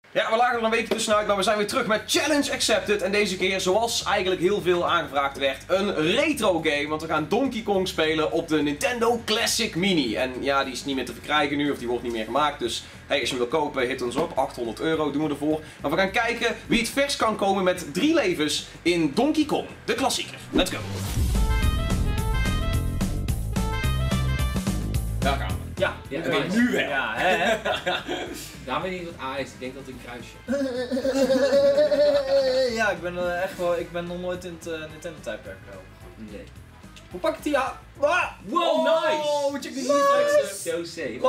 Ja, we lagen er een weekje tussenuit, maar we zijn weer terug met Challenge Accepted. En deze keer, zoals eigenlijk heel veel aangevraagd werd, een retro game. Want we gaan Donkey Kong spelen op de Nintendo Classic Mini. En ja, die is niet meer te verkrijgen nu, of die wordt niet meer gemaakt. Dus hey, als je hem wil kopen, hit ons op. €800 doen we ervoor. Maar we gaan kijken wie het vers kan komen met 3 levens in Donkey Kong, de klassieker. Let's go! Daar gaan we. Ja, Ik weet nu wel. Ja, hè? Daar weet ik niet wat A is, ik denk dat het een kruisje. Ja, ik ben echt wel, ik ben nog nooit in het Nintendo-tijdperk gekomen. Nee. Hoe pak ik die aan? Ah! Wow, nice! Check die Nice! José.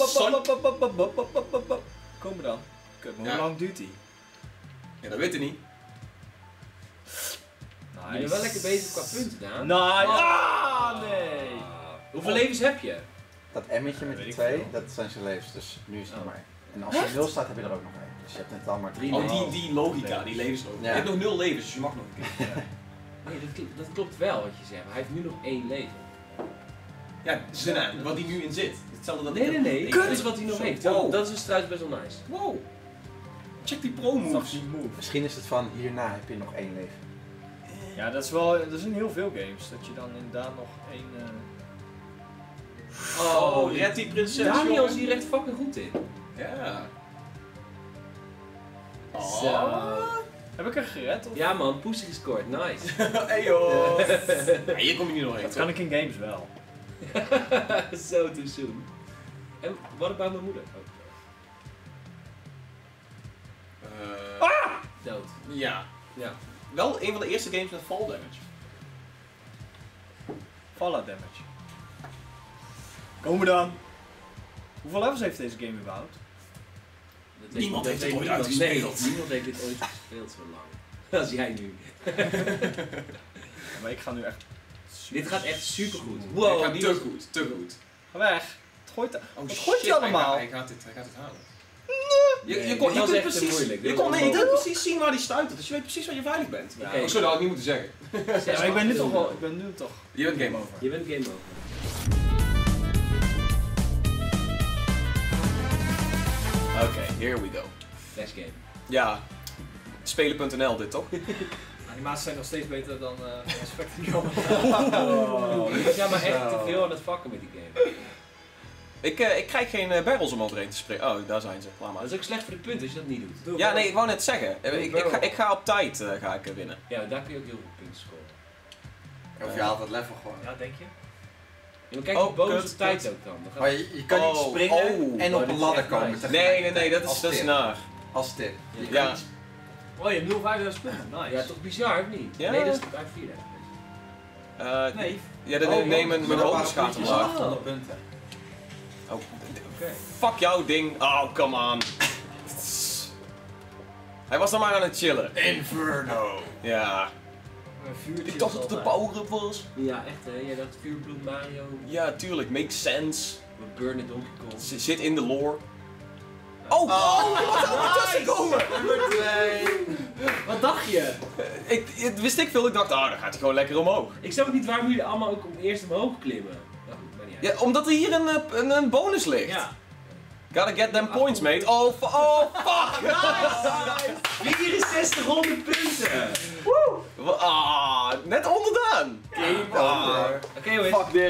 Kom maar dan. Kut, maar Ja. hoe lang duurt die? Ja, dat weet je niet. Je bent wel lekker bezig qua punten, Daan. Nice! Ah, nee! Hoeveel levens heb je? Dat emmetje met Weet die ik 2, veel. dat zijn zijn levens, dus nu is het Oh. maar 1. En als er 0 staat, heb je er ook nog 1. Dus je hebt in totaal maar 3 Oh, levens. die logica, die levenslogica. Ja. Je hebt nog 0 levens, dus je mag nog een keer. Nee, dat klopt wel wat je zegt. Hij heeft nu nog 1 leven. Ja, wat die nu in zit. Hetzelfde dat Nee. Dat is wat hij nog heeft. Wow. Dat is trouwens best wel nice. Wow. Check die pro-moves. Misschien is het van hierna heb je nog 1 leven. Ja, dat is wel, er zijn heel veel games, dat je dan inderdaad nog één... Oh, red die prinses. Daniel is jongen. hier echt fucking goed in. Ja. Zo. Heb ik er gered? Of? Ja man, Poesje gescoord, nice. Hey joh. Ja, hier kom je niet nog heen. Dat kan ik in games wel. Zo too soon. En wat about mijn moeder? Dood. Ja. Ja. Wel een van de eerste games met fall damage. Fallout damage. Komen dan. Hoeveel levels heeft deze game überhaupt? Dat Niemand dat heeft het weet ooit niemand. uitgespeeld. Nee, niemand heeft dit ooit gespeeld zo lang. Als jij nu. Ja, maar ik ga nu echt... Dit gaat echt super goed. Hij Wow, gaat die te was- goed, te goed. Ga weg. Het gooit, Oh, wat gooit je allemaal? Hij gaat het halen. Nee, Je dit was kunt echt te precies, moeilijk. je Dit kon was nee, je onmogelijk. kunt precies zien waar die stuitert, dus je weet precies waar je veilig bent. Ja, Oh, zo, dat had ik niet moeten zeggen. Ja, maar ik ben nu toch wel... Ik ben nu toch... Je bent game over. Je bent game over. Oké, here we go. Best game. Ja, spelen.nl dit toch? Animaties zijn nog steeds beter dan Spectrum. Je was ja maar echt te veel aan het fucken met die game. Ik krijg geen barrels om overheen te spreken. Oh, daar zijn ze. Laat maar. Dat is ook slecht voor de punten als je dat niet doet. Ja, nee, ik wou net zeggen. Ik ga op tijd ga ik winnen. Ja, daar kun je ook heel veel punten scoren. Of je haalt het level gewoon. Ja, denk je? Ja, maar kijk, Oh, die bonus kut, op tijd kut. ook dan. Dan gaat- Maar je kan niet Oh, springen oh. en Oh, op dit een is ladder echt komen nice. tegelijkertijd. Nee, dat Als is tip. naar. Als tip. Je Ja. kan niet- Oh, je hebt 0,5000 punten. Nice. Ja, toch bizar of niet? Ja. Nee, dat is toch uit 4000 punten. Nee. Ja, dan Oh, neem mijn Maar dat bonus waren gaat puntjes, omlaag. 800 punten. Oh, Oké. fuck jouw ding. Oh, come on. Hij was dan maar aan het chillen. Inferno. Ja. Een vuurtje Ik dacht is dat het de altijd- power-up was. Ja, echt hè. Jij dacht vuurbloed Mario. Ja, tuurlijk. Makes sense. We burnen Donkey Kong. Zit in de lore. Oh, wat zou er tussen komen? Nummer 2. Wat dacht je? Wist ik veel. Ik dacht, dan gaat hij gewoon lekker omhoog. Ik snap ook niet waarom jullie allemaal ook eerst omhoog klimmen. Nou goed, maar niet uit. Ja, omdat er hier een bonus ligt. Ja. Gotta get them points, mate. Oh, fuck. 6400 punten! Net onderdaan. Game over. Oké jongens. Fuck dit.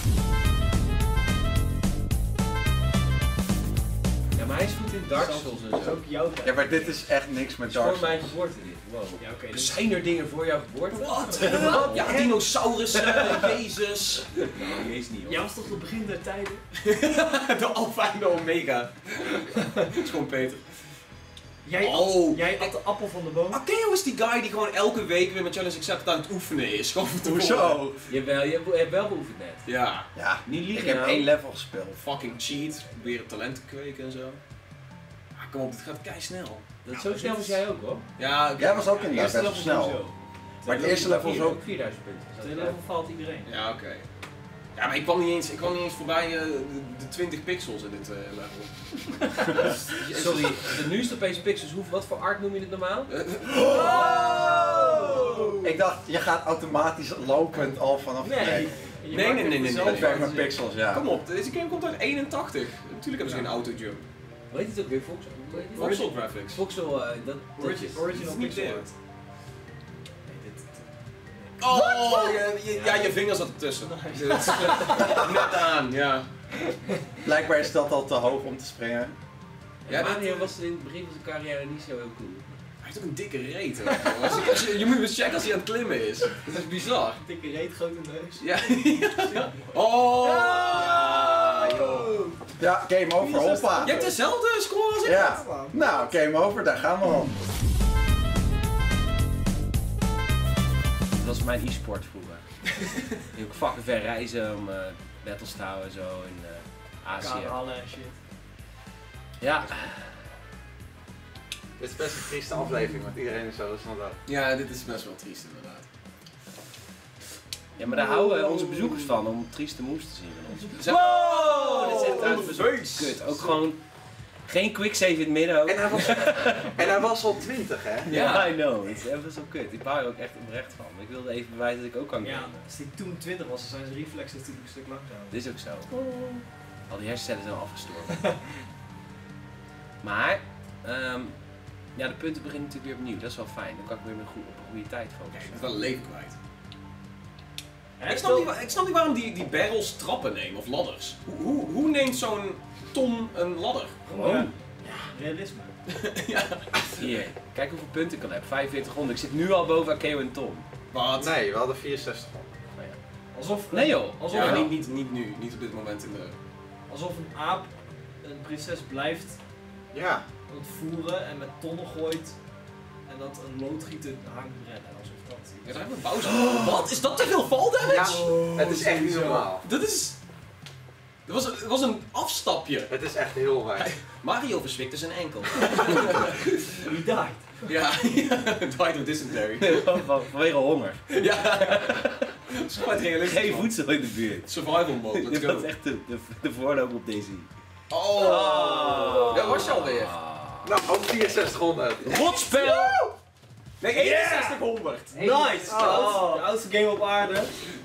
Ja, maar hij is goed in Dark Souls en Dat is zo. ook jouw tijd. Ja, maar dit is echt niks met Het is Dark voor Souls. mijn geboorte dit. Wow. Ja, oké. dus- Zijn er dingen voor jouw geboorte? Wat? Ja, dinosaurussen, Jezus. Nou, jezus niet hoor. Jij was toch het begin der tijden? De Alpha en de Omega. Het is gewoon Peter. Jij at de appel van de boom. Akeo is die guy die gewoon elke week weer met Challenge Accepted aan het oefenen is. Gewoon voor te Hoezo? Jawel, je hebt wel beoefend net. Ja, Ja, Niet ik liegen heb nou. 1 level gespeeld. fucking cheat. Proberen talent te kweken en zo. Kom op, dit gaat kei snel. Dat is zo snel als jij ook hoor. Ja, Jij was ook Ja, inderdaad eerste best wel level snel. sowieso. Maar het eerste level is ook... 4000 punten. Tweede level valt iedereen. Ja, oké. Ja, maar ik kwam niet eens voorbij de 20 pixels in dit level. Sorry, de nieuwste opeens pixels. Wat voor art noem je het normaal? Ik dacht, je gaat automatisch lopend al vanaf... Nee. Nee. Dat werkt met pixels, ja. Kom op, deze game komt uit 81. Natuurlijk hebben ze geen auto-jump. Hoe heet het ook weer? Voxel? Hoe heet het? Voxel Graphics. Voxel, dat Original niet pixel dit. art. Oh, ja, je vingers zat ertussen. Net aan, ja. Blijkbaar is dat al te hoog om te springen. Ja, Mario was in het begin van zijn carrière niet zo heel cool. Hij heeft ook een dikke reet. Hoor. Je moet eens checken als hij aan het klimmen is. Dat is bizar. Dikke reet, grote neus. Ja. Oh! Ja, joh. Ja, game over, hoppa. Je hebt dezelfde score als ik. Ja, nou, game over, daar gaan we al. Dat was mijn e-sport vroeger. Ik ook fucking ver reizen om battles te houden zo in Azië. Kanalen en shit. Ja, Dit is best een trieste aflevering, want iedereen is zo snel dood. Ja, dit is best wel triest inderdaad. ja, maar daar houden onze bezoekers van om trieste moves te zien van ons. Wow! Dit is echt uit bezoekers. Kut. Ook gewoon geen quicksave in het midden ook. En hij was al 20, hè? Ja, I know. Het is even zo kut. Ik hou er ook echt oprecht van. Ik wilde even bewijzen dat ik ook kan Ja, gamen. als die toen 20 was, dan zijn zijn reflexen natuurlijk een stuk langzamer. Dit is ook zo. Al die hersencellen zijn afgestorven. Maar, ja, de punten beginnen natuurlijk weer opnieuw. Dat is wel fijn. Dan kan ik weer op een goede tijd Ik focussen. ben wel leven kwijt. Hè, Ik snap niet waarom die barrels trappen nemen of ladders. Hoe neemt zo'n Tom een ladder? Gewoon. Realisme. Hier, kijk hoeveel punten ik al heb. 4500. Ik zit nu al boven Akeo en Tom. Wat? Nee, we hadden 64. Alsof, Nee joh. Alsof, Ja, een, niet nu, niet op dit moment in de... alsof een aap een prinses blijft Ja. aan het voeren en met tonnen gooit. En dat een loodgieter haar moet redden. Alsof dat... Ja, daar hebben we pauze. Wat? Is dat te veel fall damage? Het is echt niet normaal. Dat is... Het was een afstapje. Het is echt heel weinig. Mario verzwikte zijn enkel. Wie died? Ja, died of dysentery. Vanwege honger. Ja. Dat is quite realistisch. Geen man. voedsel in de buurt. Survival mode, let's Dat go. is echt de voorloper op deze. Oh! Ja, was je alweer. Nou, ook 6400. Rotspel! Nee, 6100. Nice! De oudste game op aarde.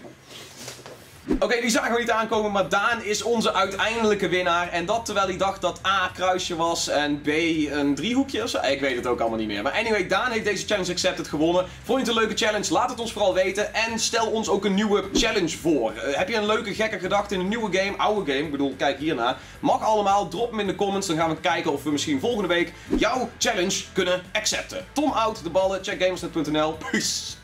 Oké, die zagen we niet aankomen, maar Daan is onze uiteindelijke winnaar. En dat terwijl hij dacht dat A kruisje was en B een driehoekje of zo. Ik weet het ook allemaal niet meer. Maar anyway, Daan heeft deze Challenge Accepted gewonnen. Vond je het een leuke challenge? Laat het ons vooral weten. En stel ons ook een nieuwe challenge voor. Heb je een leuke gekke gedachte in een nieuwe game, oude game? Ik bedoel, kijk hiernaar. Mag allemaal, drop hem in de comments. Dan gaan we kijken of we misschien volgende week jouw challenge kunnen accepten. Tom out, de ballen, check gamersnet.nl. Peace!